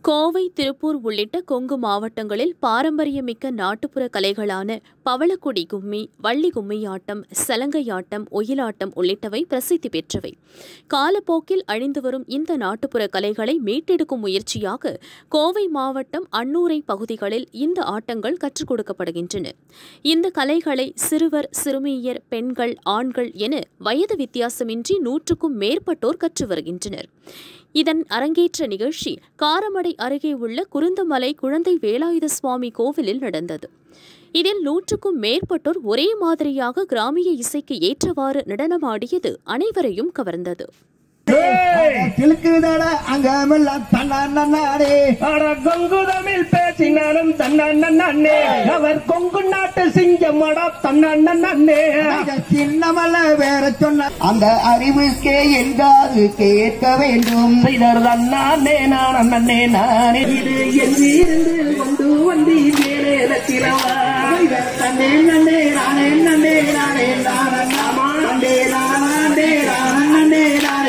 கோவை, திருப்பூர் உள்ளிட்ட கொங்கு மாவட்டங்களில் பாரம்பரியமிக்க நாட்டுப்புற கலைகளான பவளக்குடி கும்மி, வள்ளி கும்மியாட்டம், சலங்கையாட்டம், ஒயிலாட்டம் உள்ளிட்டவை பிரசித்தி பெற்றவை. காலப்போக்கில் அழிந்து வரும் இந்த நாட்டுப்புற கலைகளை மீட்டெடுக்கும் முயற்சியாக கோவை மாவட்டம் அன்னூரை பகுதிகளில் இந்த ஆட்டங்கள் கற்றுக் கொடுக்கப்படுகின்றன. இந்த கலைகளை சிறுவர், சிறுமியர், பெண்கள், ஆண்கள் என வயது வித்தியாசமின்றி 100க்கும் மேற்பட்டோர் கற்று வருகின்றனர். இதன் அரங்கேற்ற நிகழ்ச்சி காரமடை அருகே உள்ள குருந்தமலை குழந்தை வேலாயுத சுவாமி கோவிலில் நடந்தது. இதில் 100க்கும் மேற்பட்டோர் ஒரே மாதிரியாக கிராமிய இசைக்கு ஏற்றவாறு நடனமாடியது அனைவரையும் கவர்ந்தது. கொங்குதமிழ் பேசினாலும் தன்னே, அவர் கொங்கு நாட்டு சிங்கமடா தன்னே, சின்னமல்ல வேற சொன்ன அந்த அறிவுக்கே எங்காது கேட்க வேண்டும். தன்னானே நானே நானே இது எங்கிருந்து கொண்டு வந்து மேலே தன்னே நன்னே நானே நன்னே நானே நானே நானே நானே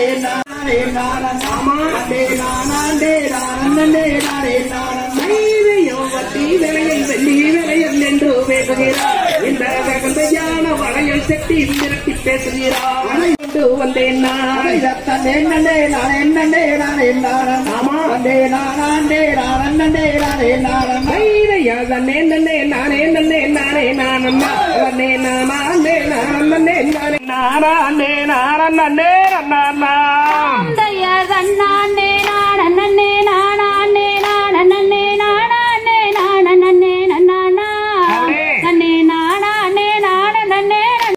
என்று பேசுகிறார். இந்த வகையான வளையல் சக்தி திரட்டி பேசுகிறார். வந்தேன் நானே